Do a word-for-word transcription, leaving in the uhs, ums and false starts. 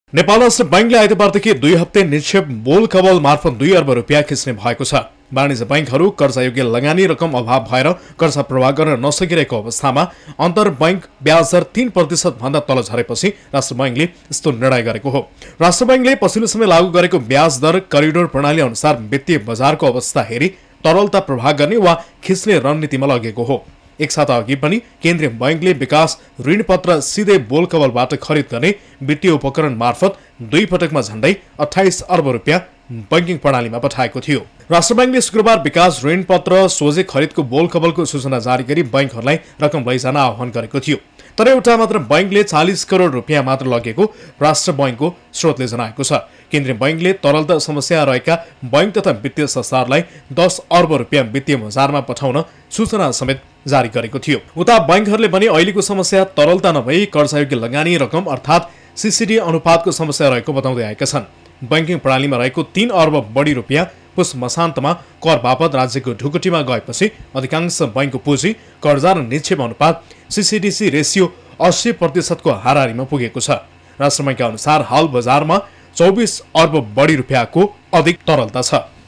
नेपाल राष्ट्र बैंकले आइतबारदेखि दुई हप्ते निक्षेप बोल कवल मार्फत दुई अर्ब रुपियाँ खिच्ने भएको छ। वाणिज्य बैंकहरू कर्जायोग्य लगानी रकम अभाव भएर कर्जा प्रवाह गर्न नसकिरहेको अवस्थामा अन्तर बैंक ब्याज दर तीन प्रतिशत भन्दा तल झरेपछि राष्ट्र बैंकले यस्तो निर्णय गरेको हो। राष्ट्र बैंकले पछिल्लो समय लागू गरेको ब्याज दर करिडोर प्रणाली अनुसार वित्तीय बजारको अवस्था हेरी तरलता प्रवाह गर्ने वा खिच्ने रणनीतिमा लगेको हो। एक साता अघि पनि केन्द्रीय बैंकले विकास ऋणपत्र सिधै बोल कवलबाट खरिद गर्ने वित्तीय उपकरण मार्फत दुई पटकमा झण्डै अठाइस अर्ब रुपियाँ बैंकिङ प्रणालीमा पठाएको थियो। राष्ट्र बैंकले शुक्रबार विकास ऋणपत्र सोझै खरिदको बोल कवलको सूचना जारी गरी बैंकहरूलाई रकम लैजान आह्वान गरेको थियो। तर एउटा मात्र बैंकले चालीस करोड रुपियाँ मात्र लगेको राष्ट्र बैंकको स्रोतले जनाएको छ। केन्द्रीय बैंकले तरलता समस्या रहेका बैंक तथा वित्तीय संस्थाहरूलाई दस अर्ब रुपियाँ वित्तीय बजारमा पठाउन सूचना समेत जारी गरेको थियो। उता बैंकहरूले पनि अहिलेको समस्या तरलता नभई कर्जायोग्य लगानी रकम अर्थात् सीसीडी अनुपातको समस्या रहेको बताउँदै आएका छन्। बैंकिङ प्रणालीमा रहेको तीन अर्ब बढी रुपियाँ पुस मसान्तमा कर बापत राज्यको ढुकुटीमा गएपछि अधिकांश बैंकको पुँजी कर्जा र निक्षेप अनुपात सीसीडीसी रेसियो अस्सी प्रतिशतको हाराहारीमा पुगेको छ। राष्ट्र बैंकका अनुसार हाल बजारमा चौबिस अर्ब बढी रुपियाँको अधिक तरलता छ।